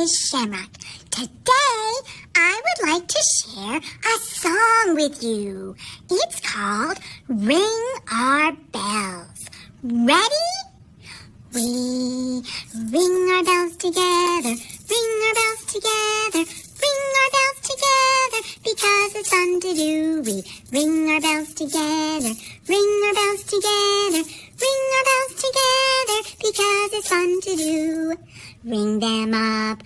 is Shamrock. Today, I would like to share a song with you. It's called Ring Our Bells. Ready? We ring our bells together, ring our bells together, ring our bells together, because it's fun to do. We ring our bells together, ring our bells together, ring our bells together, because it's fun to do. Ring them up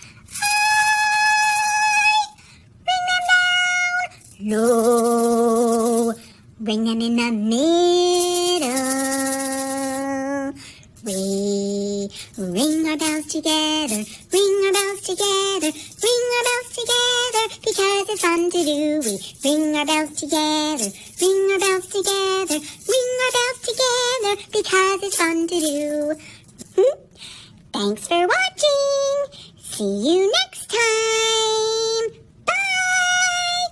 high, ring them down low, ring them in the middle. We ring our bells together, ring our bells together, ring our bells together, because it's fun to do. We ring our bells together, ring our bells together, ring our bells together, because it's fun to do. Thanks for watching. See you next time. Bye.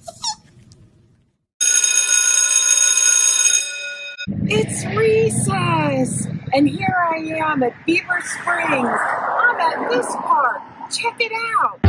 It's recess, and here I am at Beaver Springs. I'm at this park. Check it out.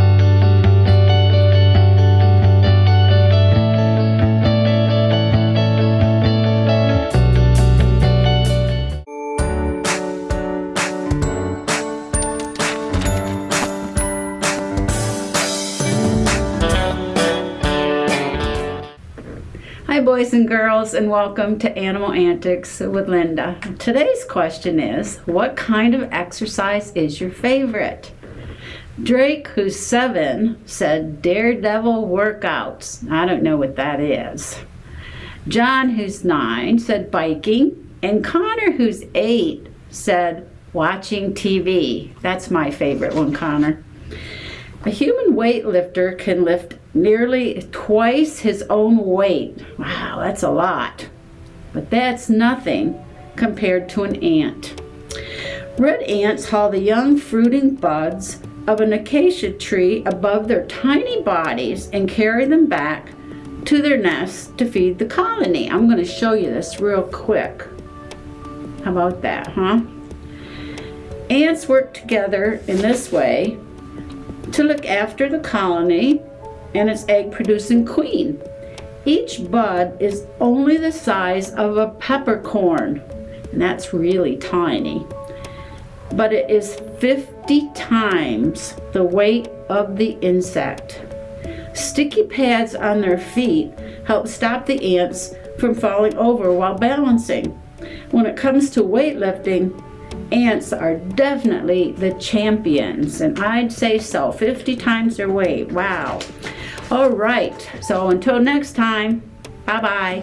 Hi boys and girls, and welcome to Animal Antics with Linda. Today's question is, what kind of exercise is your favorite? Drake, who's 7, said daredevil workouts. I don't know what that is. John, who's 9, said biking. And Connor, who's 8, said watching TV. That's my favorite one, Connor. A human weightlifter can lift nearly twice his own weight. Wow, that's a lot. But that's nothing compared to an ant. Red ants haul the young fruiting buds of an acacia tree above their tiny bodies and carry them back to their nests to feed the colony. I'm going to show you this real quick. How about that, huh? Ants work together in this way to look after the colony and its egg-producing queen. Each bud is only the size of a peppercorn, and that's really tiny. But it is 50 times the weight of the insect. Sticky pads on their feet help stop the ants from falling over while balancing. When it comes to weightlifting, ants are definitely the champions, and I'd say so. 50 times their weight. Wow. All right, so until next time, bye-bye.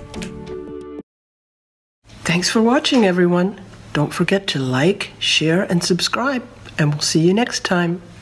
Thanks for watching, everyone. Don't forget to like, share, and subscribe, and we'll see you next time.